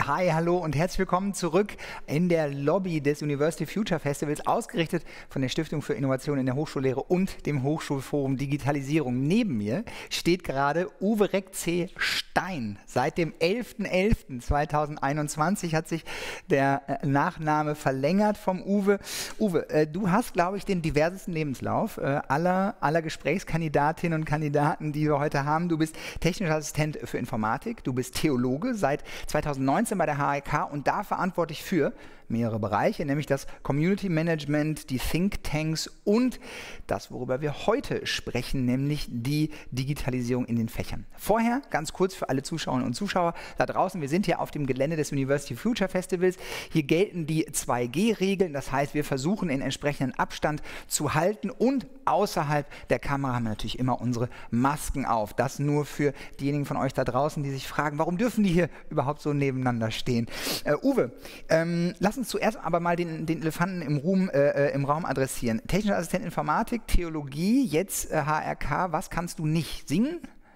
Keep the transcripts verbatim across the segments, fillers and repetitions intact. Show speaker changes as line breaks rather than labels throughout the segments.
Hi, hallo und herzlich willkommen zurück in der Lobby des University Future Festivals, ausgerichtet von der Stiftung für Innovation in der Hochschullehre und dem Hochschulforum Digitalisierung. Neben mir steht gerade Uwe Reck-C. Stein. Seit dem elften elften zweitausendeinundzwanzig hat sich der äh, Nachname verlängert vom Uwe. Uwe, äh, du hast, glaube ich, den diversesten Lebenslauf äh, aller, aller Gesprächskandidatinnen und Kandidaten, die wir heute haben. Du bist technischer Assistent für Informatik, du bist Theologe seit zweitausendneunzehn bei der H I K und da verantwortlich für mehrere Bereiche, nämlich das Community Management, die Think Tanks und das, worüber wir heute sprechen, nämlich die Digitalisierung in den Fächern. Vorher, ganz kurz für alle Zuschauerinnen und Zuschauer da draußen, wir sind hier auf dem Gelände des University Future Festivals. Hier gelten die zwei G Regeln, das heißt, wir versuchen in entsprechenden Abstand zu halten und außerhalb der Kamera haben wir natürlich immer unsere Masken auf. Das nur für diejenigen von euch da draußen, die sich fragen, warum dürfen die hier überhaupt so nebeneinander stehen? Uh, Uwe, ähm, lass uns zuerst aber mal den, den Elefanten im, Ruhm, äh, im Raum adressieren. Technischer Assistent Informatik, Theologie, jetzt äh, H R K. Was kannst du nicht? Singen?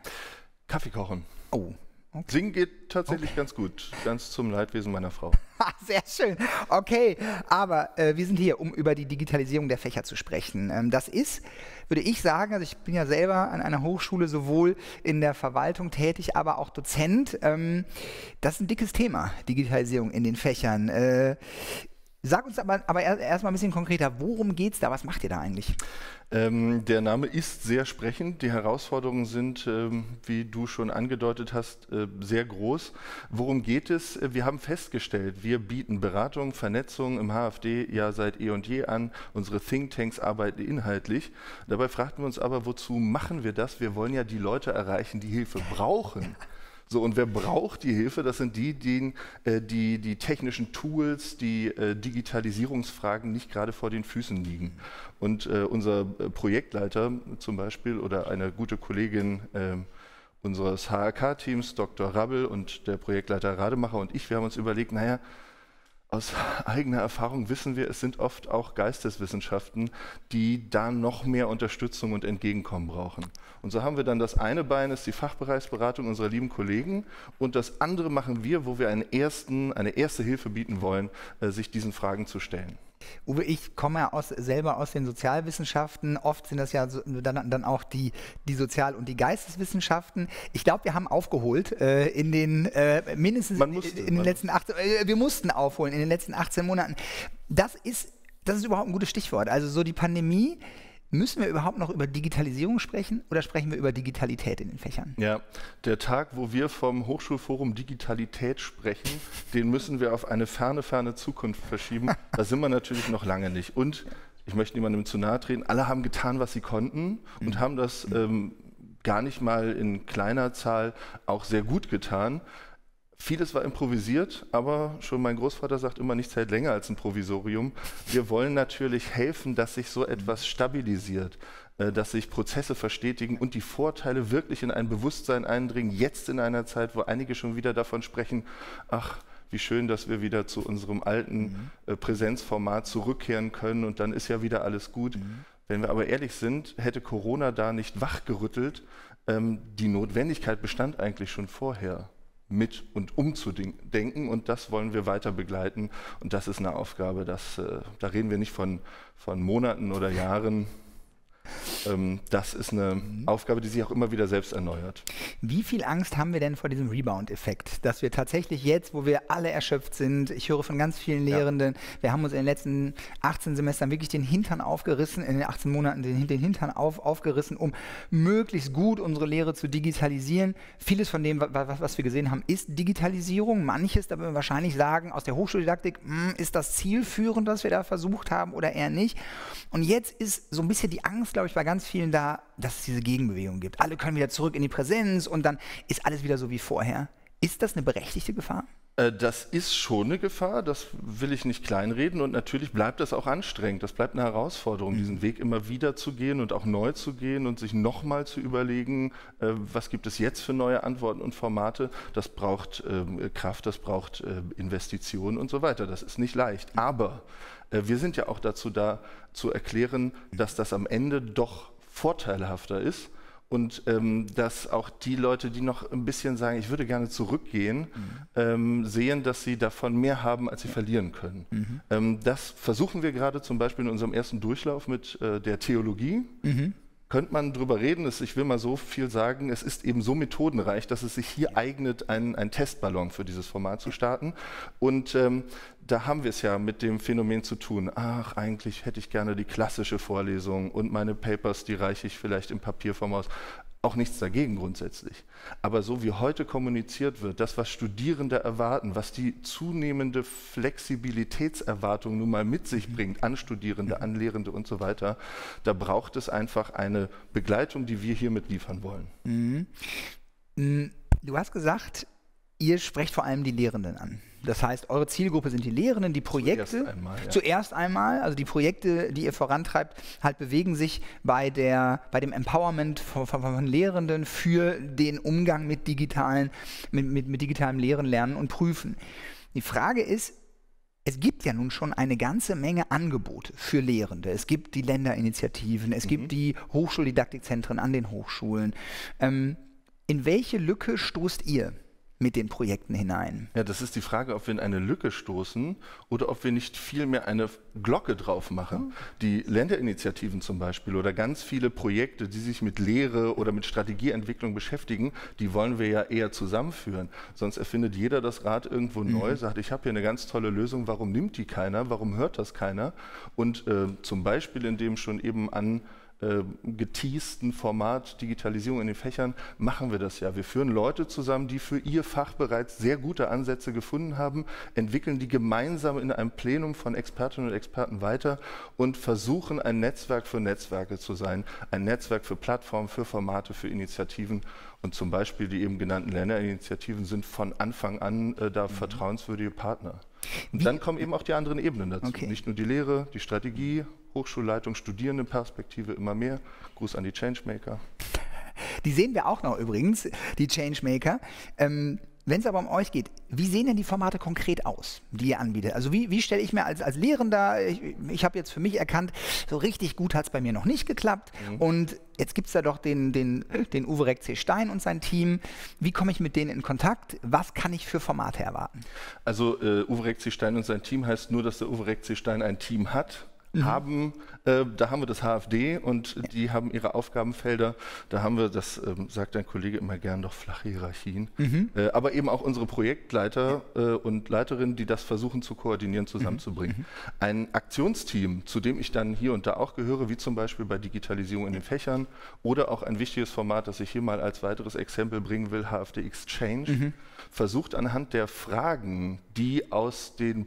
Kaffee kochen.
Oh. Okay.
Singen geht tatsächlich okay. ganz gut, ganz zum Leidwesen meiner Frau.
Sehr schön. Okay, aber äh, wir sind hier, um über die Digitalisierung der Fächer zu sprechen. Ähm, das ist, würde ich sagen, also ich bin ja selber an einer Hochschule sowohl in der Verwaltung tätig, aber auch Dozent. Ähm, das ist ein dickes Thema, Digitalisierung in den Fächern. Äh, Sag uns aber, aber erst, erst mal ein bisschen konkreter, worum geht es da? Was macht ihr da eigentlich?
Ähm, der Name ist sehr sprechend. Die Herausforderungen sind, ähm, wie du schon angedeutet hast, äh, sehr groß. Worum geht es? Wir haben festgestellt, wir bieten Beratung, Vernetzung im H F D ja seit eh und je an. Unsere Thinktanks arbeiten inhaltlich. Dabei fragten wir uns aber, wozu machen wir das? Wir wollen ja die Leute erreichen, die Hilfe brauchen. So, und wer braucht die Hilfe? Das sind die, die äh, die, die technischen Tools, die äh, Digitalisierungsfragen nicht gerade vor den Füßen liegen. Und äh, unser Projektleiter zum Beispiel oder eine gute Kollegin äh, unseres H R K-Teams, Doktor Rabbel, und der Projektleiter Rademacher und ich, wir haben uns überlegt, naja, aus eigener Erfahrung wissen wir, es sind oft auch Geisteswissenschaften, die da noch mehr Unterstützung und Entgegenkommen brauchen. Und so haben wir dann das eine Bein, ist die Fachbereichsberatung unserer lieben Kollegen, und das andere machen wir, wo wir einen ersten, eine erste Hilfe bieten wollen, äh, sich diesen Fragen zu stellen.
Uwe, ich komme ja aus, selber aus den Sozialwissenschaften. Oft sind das ja so, dann, dann auch die, die Sozial- und die Geisteswissenschaften. Ich glaube, wir haben aufgeholt äh, in den äh, mindestens musste, in den letzten achtzehn, äh, wir mussten aufholen in den letzten achtzehn Monaten. Das ist, das ist überhaupt ein gutes Stichwort. Also so die Pandemie. Müssen wir überhaupt noch über Digitalisierung sprechen oder sprechen wir über Digitalität in den Fächern?
Ja, der Tag, wo wir vom Hochschulforum Digitalität sprechen, den müssen wir auf eine ferne, ferne Zukunft verschieben. Da sind wir natürlich noch lange nicht. Und ich möchte niemandem zu nahe treten, alle haben getan, was sie konnten und mhm. haben das ähm, gar nicht mal in kleiner Zahl auch sehr gut getan. Vieles war improvisiert, aber schon mein Großvater sagt immer, nichts hält länger als ein Provisorium. Wir wollen natürlich helfen, dass sich so etwas stabilisiert, dass sich Prozesse verstetigen und die Vorteile wirklich in ein Bewusstsein eindringen, jetzt in einer Zeit, wo einige schon wieder davon sprechen, ach, wie schön, dass wir wieder zu unserem alten mhm. Präsenzformat zurückkehren können und dann ist ja wieder alles gut. Mhm. Wenn wir aber ehrlich sind, hätte Corona da nicht wachgerüttelt. Die Notwendigkeit bestand eigentlich schon vorher, mit und umzudenken, und das wollen wir weiter begleiten, und das ist eine Aufgabe, das, äh, da reden wir nicht von, von Monaten oder Jahren. Ähm, das ist eine mhm. Aufgabe, die sich auch immer wieder selbst erneuert.
Wie viel Angst haben wir denn vor diesem Rebound-Effekt, dass wir tatsächlich jetzt, wo wir alle erschöpft sind, ich höre von ganz vielen Lehrenden, ja. wir haben uns in den letzten achtzehn Semestern wirklich den Hintern aufgerissen, in den achtzehn Monaten den, den Hintern auf, aufgerissen, um möglichst gut unsere Lehre zu digitalisieren. Vieles von dem, was, was wir gesehen haben, ist Digitalisierung. Manches, da würden wir wahrscheinlich sagen, aus der Hochschuldidaktik, mh, ist das zielführend, was wir da versucht haben oder eher nicht. Und jetzt ist so ein bisschen die Angst, glaube ich, bei ganz vielen da, dass es diese Gegenbewegung gibt. Alle können wieder zurück in die Präsenz und dann ist alles wieder so wie vorher. Ist das eine berechtigte Gefahr?
Das ist schon eine Gefahr, das will ich nicht kleinreden, und natürlich bleibt das auch anstrengend. Das bleibt eine Herausforderung, mhm. diesen Weg immer wieder zu gehen und auch neu zu gehen und sich nochmal zu überlegen, äh, was gibt es jetzt für neue Antworten und Formate. Das braucht äh, Kraft, das braucht äh, Investitionen und so weiter. Das ist nicht leicht. Aber äh, wir sind ja auch dazu da, zu erklären, dass das am Ende doch vorteilhafter ist Und ähm, dass auch die Leute, die noch ein bisschen sagen, ich würde gerne zurückgehen, mhm. ähm, sehen, dass sie davon mehr haben, als sie ja. verlieren können. Mhm. Ähm, das versuchen wir gerade zum Beispiel in unserem ersten Durchlauf mit äh, der Theologie. Mhm. Könnte man drüber reden, dass, ich will mal so viel sagen, es ist eben so methodenreich, dass es sich hier eignet, einen, einen Testballon für dieses Format zu starten. Und ähm, da haben wir es ja mit dem Phänomen zu tun, ach, eigentlich hätte ich gerne die klassische Vorlesung und meine Papers, die reiche ich vielleicht im Papierform aus. Auch nichts dagegen grundsätzlich. Aber so wie heute kommuniziert wird, das, was Studierende erwarten, was die zunehmende Flexibilitätserwartung nun mal mit sich bringt, an Studierende, an Lehrende und so weiter, da braucht es einfach eine Begleitung, die wir hiermit liefern wollen.
Mhm. Du hast gesagt, ihr sprecht vor allem die Lehrenden an. Das heißt, eure Zielgruppe sind die Lehrenden, die Projekte. Zuerst einmal, ja. Zuerst einmal, also die Projekte, die ihr vorantreibt, halt bewegen sich bei, der, bei dem Empowerment von, von, von Lehrenden für den Umgang mit digitalen, mit, mit, mit digitalem Lehren, Lernen und Prüfen. Die Frage ist, es gibt ja nun schon eine ganze Menge Angebote für Lehrende. Es gibt die Länderinitiativen, es mhm. gibt die Hochschuldidaktikzentren an den Hochschulen. Ähm, in welche Lücke stoßt ihr mit den Projekten hinein?
Ja, das ist die Frage, ob wir in eine Lücke stoßen oder ob wir nicht vielmehr eine Glocke drauf machen. Mhm. Die Länderinitiativen zum Beispiel oder ganz viele Projekte, die sich mit Lehre oder mit Strategieentwicklung beschäftigen, die wollen wir ja eher zusammenführen. Sonst erfindet jeder das Rad irgendwo mhm. neu, sagt, ich habe hier eine ganz tolle Lösung, warum nimmt die keiner, warum hört das keiner? Und äh, zum Beispiel in dem schon eben an Äh, geteasten Format Digitalisierung in den Fächern machen wir das ja. Wir führen Leute zusammen, die für ihr Fach bereits sehr gute Ansätze gefunden haben, entwickeln die gemeinsam in einem Plenum von Expertinnen und Experten weiter und versuchen, ein Netzwerk für Netzwerke zu sein, ein Netzwerk für Plattformen, für Formate, für Initiativen. Und zum Beispiel die eben genannten Länderinitiativen sind von Anfang an äh, da mhm. vertrauenswürdige Partner. Und Wie? dann kommen eben auch die anderen Ebenen dazu. Okay. Nicht nur die Lehre, die Strategie, Hochschulleitung, Studierendenperspektive immer mehr. Gruß an die Changemaker.
Die sehen wir auch noch übrigens, die Changemaker. Ähm, Wenn es aber um euch geht, wie sehen denn die Formate konkret aus, die ihr anbietet? Also wie, wie stelle ich mir als, als Lehrender, ich, ich habe jetzt für mich erkannt, so richtig gut hat es bei mir noch nicht geklappt mhm. und jetzt gibt es da doch den, den, den Uwe Reck-C-Stein und sein Team. Wie komme ich mit denen in Kontakt? Was kann ich für Formate erwarten?
Also äh, Uwe Reck-C-Stein und sein Team heißt nur, dass der Uwe Reck-C-Stein ein Team hat. Haben, äh, da haben wir das H F D und die haben ihre Aufgabenfelder. Da haben wir, das ähm, sagt ein Kollege immer gern, doch flache Hierarchien. Mhm. Äh, aber eben auch unsere Projektleiter äh, und Leiterinnen, die das versuchen zu koordinieren, zusammenzubringen. Mhm. Ein Aktionsteam, zu dem ich dann hier und da auch gehöre, wie zum Beispiel bei Digitalisierung in den Fächern oder auch ein wichtiges Format, das ich hier mal als weiteres Exempel bringen will, H F D Exchange, mhm. versucht anhand der Fragen, die aus den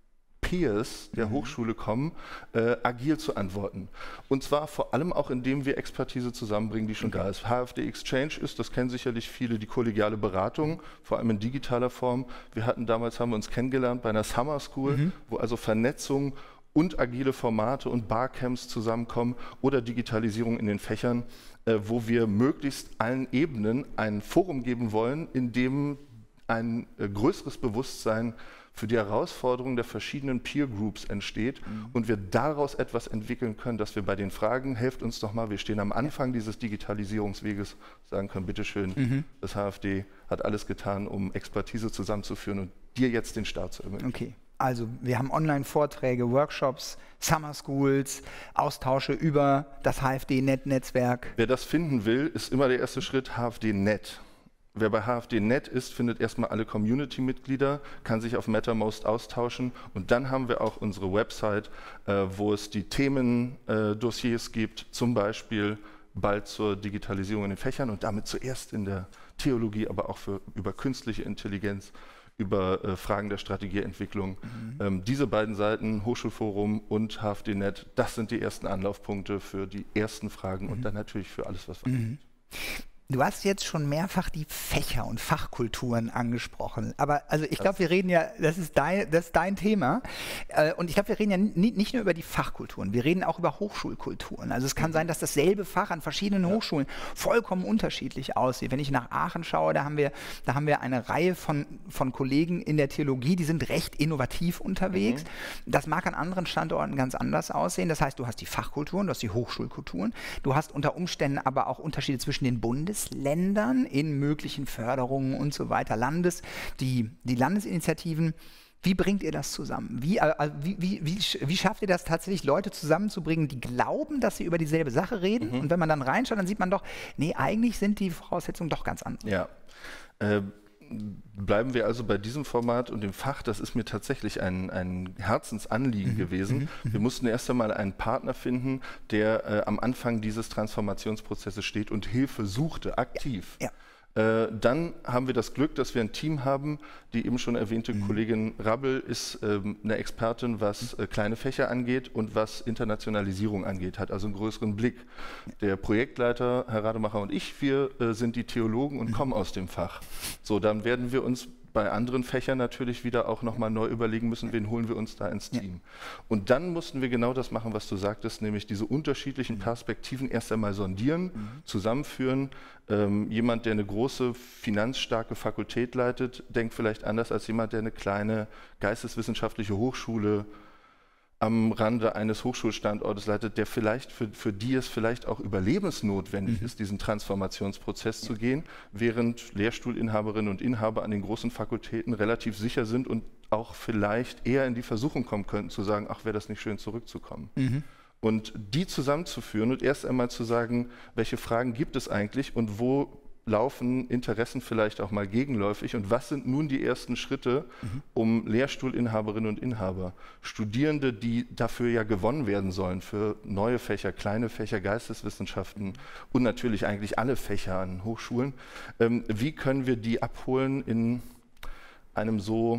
Peers der mhm. Hochschule kommen, äh, agil zu antworten. Und zwar vor allem auch, indem wir Expertise zusammenbringen, die schon okay. da ist. H F D Exchange ist, das kennen sicherlich viele, die kollegiale Beratung, vor allem in digitaler Form. Wir hatten damals, haben wir uns kennengelernt bei einer Summer School, mhm. wo also Vernetzung und agile Formate und Barcamps zusammenkommen oder Digitalisierung in den Fächern, äh, wo wir möglichst allen Ebenen ein Forum geben wollen, in dem ein äh, größeres Bewusstsein für die Herausforderungen der verschiedenen Peer Groups entsteht mhm. und wir daraus etwas entwickeln können, dass wir bei den Fragen, helft uns doch mal, wir stehen am Anfang dieses Digitalisierungsweges, sagen können, bitteschön, mhm. das H F D hat alles getan, um Expertise zusammenzuführen und dir jetzt den Start zu ermöglichen.
Okay. Also wir haben Online-Vorträge, Workshops, Summer Schools, Austausche über das H F D-Net-Netzwerk.
Wer das finden will, ist immer der erste Schritt H F D Punkt net. Wer bei H F D Punkt net ist, findet erstmal alle Community-Mitglieder, kann sich auf Mattermost austauschen und dann haben wir auch unsere Website, äh, wo es die Themendossiers äh, gibt, zum Beispiel bald zur Digitalisierung in den Fächern und damit zuerst in der Theologie, aber auch für, über künstliche Intelligenz, über äh, Fragen der Strategieentwicklung. Mhm. Ähm, diese beiden Seiten, Hochschulforum und H F D Punkt net, das sind die ersten Anlaufpunkte für die ersten Fragen mhm. und dann natürlich für alles, was wir
mhm. Du hast jetzt schon mehrfach die Fächer und Fachkulturen angesprochen. Aber also ich glaube, wir reden ja, das ist dein, das ist dein Thema. Äh, und ich glaube, wir reden ja nie, nicht nur über die Fachkulturen, wir reden auch über Hochschulkulturen. Also es kann mhm. sein, dass dasselbe Fach an verschiedenen ja. Hochschulen vollkommen unterschiedlich aussieht. Wenn ich nach Aachen schaue, da haben wir, da haben wir eine Reihe von, von Kollegen in der Theologie, die sind recht innovativ unterwegs. Mhm. Das mag an anderen Standorten ganz anders aussehen. Das heißt, du hast die Fachkulturen, du hast die Hochschulkulturen, du hast unter Umständen aber auch Unterschiede zwischen den Bundes Ländern in möglichen Förderungen und so weiter, Landes, die, die Landesinitiativen. Wie bringt ihr das zusammen? Wie, also wie, wie, wie, wie schafft ihr das tatsächlich, Leute zusammenzubringen, die glauben, dass sie über dieselbe Sache reden? Mhm. Und wenn man dann reinschaut, dann sieht man doch, nee, eigentlich sind die Voraussetzungen doch ganz anders.
Ja. Äh, Bleiben wir also bei diesem Format und dem Fach. Das ist mir tatsächlich ein, ein Herzensanliegen mhm. gewesen. Mhm. Wir mussten erst einmal einen Partner finden, der äh, am Anfang dieses Transformationsprozesses steht und Hilfe suchte, aktiv. Ja. Ja. Äh, dann haben wir das Glück, dass wir ein Team haben. Die eben schon erwähnte mhm. Kollegin Rabbel ist ähm, eine Expertin, was äh, kleine Fächer angeht und was Internationalisierung angeht, hat also einen größeren Blick. Der Projektleiter, Herr Rademacher und ich, wir äh, sind die Theologen und mhm. kommen aus dem Fach. So, dann werden wir uns bei anderen Fächern natürlich wieder auch nochmal neu überlegen müssen, wen holen wir uns da ins Team. Ja. Und dann mussten wir genau das machen, was du sagtest, nämlich diese unterschiedlichen Perspektiven erst einmal sondieren, mhm. zusammenführen. Ähm, jemand, der eine große, finanzstarke Fakultät leitet, denkt vielleicht anders als jemand, der eine kleine geisteswissenschaftliche Hochschule am Rande eines Hochschulstandortes leitet, der vielleicht für, für die es vielleicht auch überlebensnotwendig mhm. ist, diesen Transformationsprozess ja. zu gehen, während Lehrstuhlinhaberinnen und Inhaber an den großen Fakultäten relativ sicher sind und auch vielleicht eher in die Versuchung kommen könnten, zu sagen, ach, wäre das nicht schön, zurückzukommen. Mhm. Und die zusammenzuführen und erst einmal zu sagen, welche Fragen gibt es eigentlich und wo laufen Interessen vielleicht auch mal gegenläufig und was sind nun die ersten Schritte, mhm. um Lehrstuhlinhaberinnen und Inhaber, Studierende, die dafür ja gewonnen werden sollen, für neue Fächer, kleine Fächer, Geisteswissenschaften und natürlich eigentlich alle Fächer an Hochschulen, ähm, wie können wir die abholen in einem so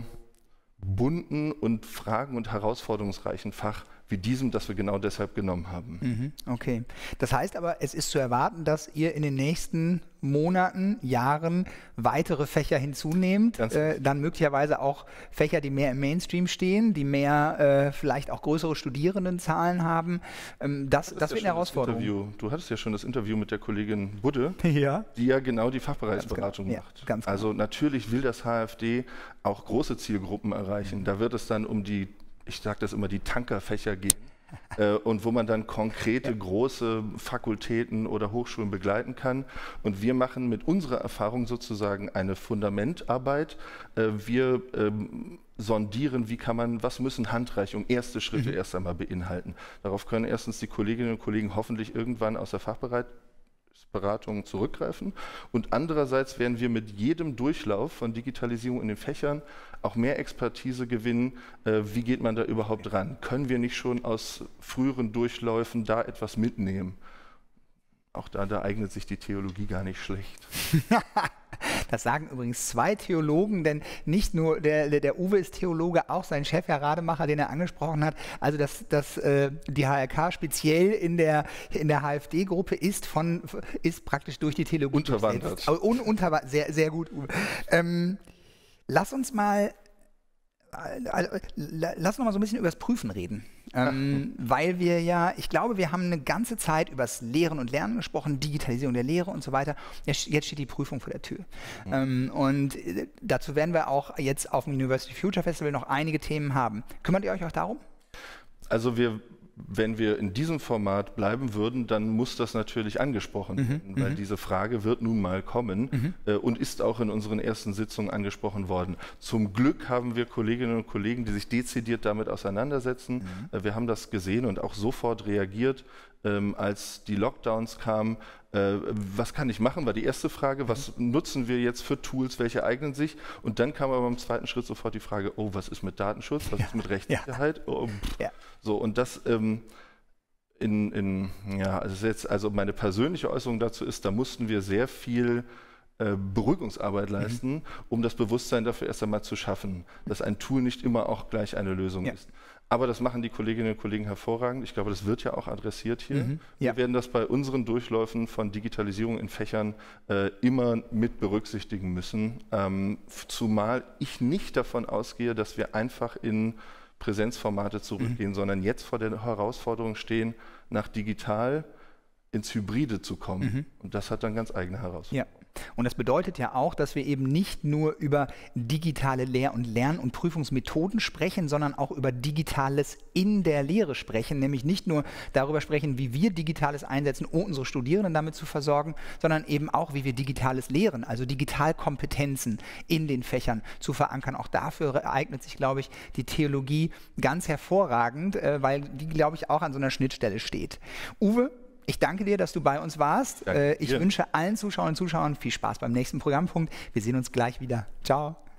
bunten und fragen- und herausforderungsreichen Fach wie diesem, das wir genau deshalb genommen haben.
Mhm, okay. Das heißt aber, es ist zu erwarten, dass ihr in den nächsten Monaten, Jahren weitere Fächer hinzunehmt, äh, dann möglicherweise auch Fächer, die mehr im Mainstream stehen, die mehr äh, vielleicht auch größere Studierendenzahlen haben. Ähm, das das, das wird ja eine Herausforderung.
Du hattest ja schon das Interview mit der Kollegin Budde,
ja.
die ja genau die Fachbereichsberatung
ganz genau.
macht.
Ja, ganz
also
genau.
natürlich will das H F D auch große Zielgruppen erreichen. Mhm. Da wird es dann um die, ich sage das immer, die Tankerfächer gehen. äh, und wo man dann konkrete, ja. große Fakultäten oder Hochschulen begleiten kann. Und wir machen mit unserer Erfahrung sozusagen eine Fundamentarbeit. Äh, wir ähm, sondieren, wie kann man, was müssen Handreichungen, erste Schritte mhm. erst einmal beinhalten. Darauf können erstens die Kolleginnen und Kollegen hoffentlich irgendwann aus der Fachberatungen zurückgreifen. Und andererseits werden wir mit jedem Durchlauf von Digitalisierung in den Fächern auch mehr Expertise gewinnen. Äh, wie geht man da überhaupt ran? Können wir nicht schon aus früheren Durchläufen da etwas mitnehmen? Auch da, da eignet sich die Theologie gar nicht schlecht.
Das sagen übrigens zwei Theologen, denn nicht nur der, der, der Uwe ist Theologe, auch sein Chef, Herr Rademacher, den er angesprochen hat. Also dass, dass äh, die H R K speziell in der, in der H F D-Gruppe ist, von, ist praktisch durch die Theologie
unterwandert.
Un, unterwandert. Sehr, sehr gut, Uwe. Ähm, lass uns mal Lass noch mal so ein bisschen über das Prüfen reden, ähm, weil wir ja, ich glaube, wir haben eine ganze Zeit über das Lehren und Lernen gesprochen, Digitalisierung der Lehre und so weiter. Jetzt, jetzt steht die Prüfung vor der Tür. Mhm. Ähm, und dazu werden wir auch jetzt auf dem University Future Festival noch einige Themen haben. Kümmert ihr euch auch darum?
Also wir Wenn wir in diesem Format bleiben würden, dann muss das natürlich angesprochen werden, mhm, weil m- diese Frage wird nun mal kommen mhm. äh, und ist auch in unseren ersten Sitzungen angesprochen worden. Zum Glück haben wir Kolleginnen und Kollegen, die sich dezidiert damit auseinandersetzen. Mhm. Äh, wir haben das gesehen und auch sofort reagiert, ähm, als die Lockdowns kamen. Äh, was kann ich machen, war die erste Frage. Was mhm. nutzen wir jetzt für Tools, welche eignen sich? Und dann kam aber im zweiten Schritt sofort die Frage, oh, was ist mit Datenschutz, was ja. ist mit Rechtssicherheit? Ja. Oh, ja. So, und das ähm, in, in, ja, also jetzt, also meine persönliche Äußerung dazu ist, da mussten wir sehr viel äh, Beruhigungsarbeit leisten, mhm. um das Bewusstsein dafür erst einmal zu schaffen, dass ein Tool nicht immer auch gleich eine Lösung ja. ist. Aber das machen die Kolleginnen und Kollegen hervorragend. Ich glaube, das wird ja auch adressiert hier. Mhm, ja. Wir werden das bei unseren Durchläufen von Digitalisierung in Fächern äh, immer mit berücksichtigen müssen. Ähm, zumal ich nicht davon ausgehe, dass wir einfach in Präsenzformate zurückgehen, mhm. sondern jetzt vor der Herausforderung stehen, nach digital ins Hybride zu kommen. Mhm. Und das hat dann ganz eigene Herausforderungen.
Ja. Und das bedeutet ja auch, dass wir eben nicht nur über digitale Lehr- und Lern- und Prüfungsmethoden sprechen, sondern auch über Digitales in der Lehre sprechen, nämlich nicht nur darüber sprechen, wie wir Digitales einsetzen, um unsere Studierenden damit zu versorgen, sondern eben auch, wie wir Digitales lehren, also Digitalkompetenzen in den Fächern zu verankern. Auch dafür eignet sich, glaube ich, die Theologie ganz hervorragend, weil die, glaube ich, auch an so einer Schnittstelle steht. Uwe, ich danke dir, dass du bei uns warst. Danke. Ich wünsche allen Zuschauerinnen und Zuschauern viel Spaß beim nächsten Programmpunkt. Wir sehen uns gleich wieder. Ciao.